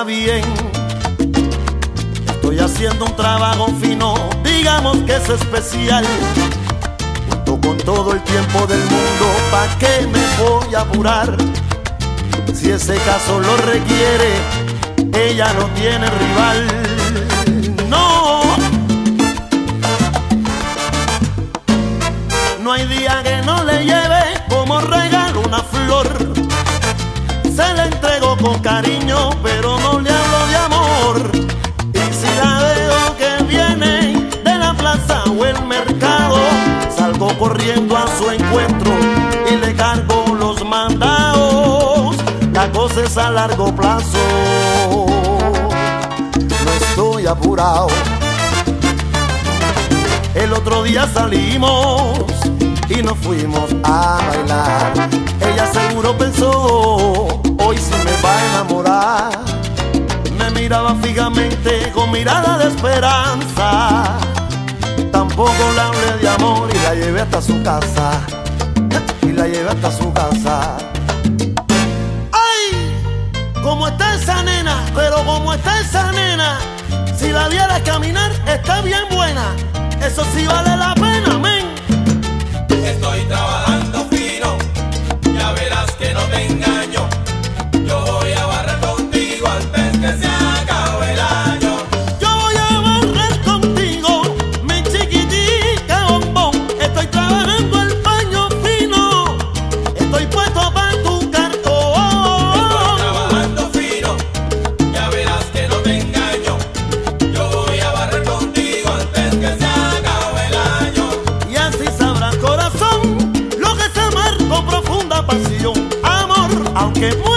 está bien. Estoy haciendo un trabajo fino, digamos que es especial. Cuento con todo el tiempo del mundo, ¿pa' qué me voy a apurar? Si ese caso lo requiere, ella no tiene rival. No, no hay día que no le lleve como regalo una flor. Se la entrego con cariño, pero no le hablo de amor. Y si la veo que viene de la plaza o el mercado, salgo corriendo a su encuentro y le cargo los mandados. La cosa es a largo plazo, no estoy apurado. El otro día salimos y nos fuimos a bailar. Ella seguro pensó, hoy sí me va a enamorar. Me miraba fijamente con mirada de esperanza. Tampoco le hablé de amor y la llevé hasta su casa. Y la llevé hasta su casa. Como está esa nena, pero como está esa nena, si la vieras caminar, está bien buena. Eso sí vale la pena, men. Estoy trabajando fino, ya verás que no te engaño. Yo voy a barrer contigo antes que se acabe el año. Yo voy a barrer contigo, mi chiquitica bombón. Estoy trabajando el paño fino, estoy puesto para tu que